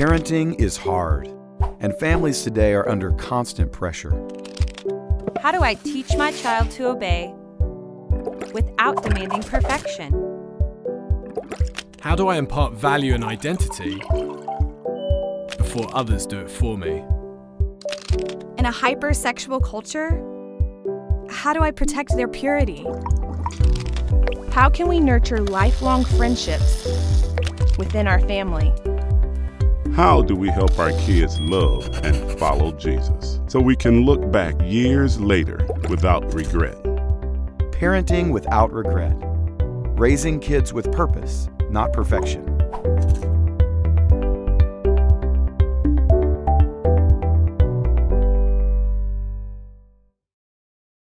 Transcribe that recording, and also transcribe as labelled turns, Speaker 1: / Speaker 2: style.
Speaker 1: Parenting is hard, and families today are under constant pressure.
Speaker 2: How do I teach my child to obey without demanding perfection?
Speaker 3: How do I impart value and identity before others do it for me?
Speaker 4: In a hypersexual culture, how do I protect their purity?
Speaker 5: How can we nurture lifelong friendships within our family?
Speaker 6: How do we help our kids love and follow Jesus so we can look back years later without regret?
Speaker 1: Parenting without regret. Raising kids with purpose, not perfection.